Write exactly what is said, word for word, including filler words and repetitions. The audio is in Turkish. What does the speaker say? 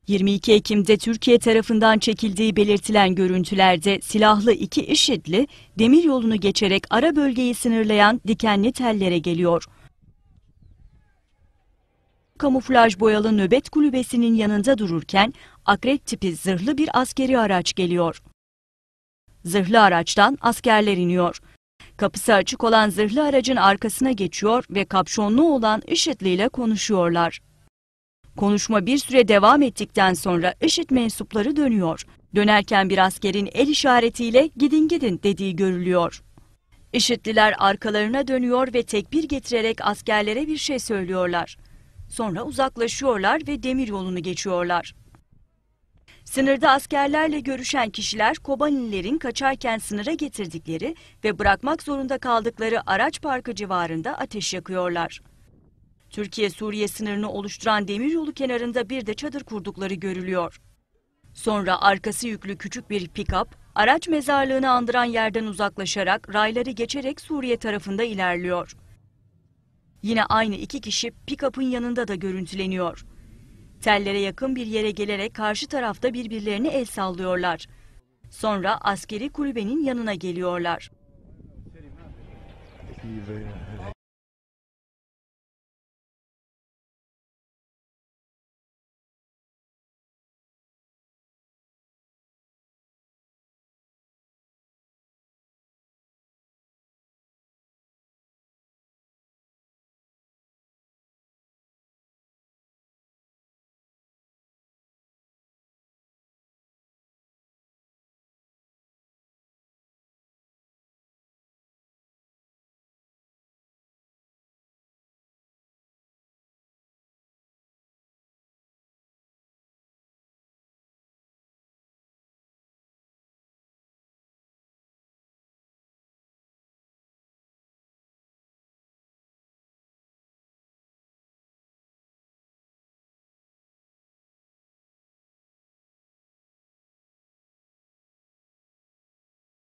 yirmi iki Ekim'de Türkiye tarafından çekildiği belirtilen görüntülerde silahlı iki IŞİD'li demiryolunu geçerek ara bölgeyi sınırlayan dikenli tellere geliyor. Kamuflaj boyalı nöbet kulübesinin yanında dururken akrep tipi zırhlı bir askeri araç geliyor. Zırhlı araçtan askerler iniyor. Kapısı açık olan zırhlı aracın arkasına geçiyor ve kapşonlu olan IŞİD'li ile konuşuyorlar. Konuşma bir süre devam ettikten sonra IŞİD mensupları dönüyor. Dönerken bir askerin el işaretiyle gidin gidin dediği görülüyor. IŞİD'liler arkalarına dönüyor ve tekbir getirerek askerlere bir şey söylüyorlar. Sonra uzaklaşıyorlar ve demiryolunu geçiyorlar. Sınırda askerlerle görüşen kişiler Kobanilerin kaçarken sınıra getirdikleri ve bırakmak zorunda kaldıkları araç parkı civarında ateş yakıyorlar. Türkiye-Suriye sınırını oluşturan demiryolu kenarında bir de çadır kurdukları görülüyor. Sonra arkası yüklü küçük bir pikap, araç mezarlığını andıran yerden uzaklaşarak rayları geçerek Suriye tarafında ilerliyor. Yine aynı iki kişi pikapın yanında da görüntüleniyor. Tellere yakın bir yere gelerek karşı tarafta birbirlerine el sallıyorlar. Sonra askeri kulübenin yanına geliyorlar.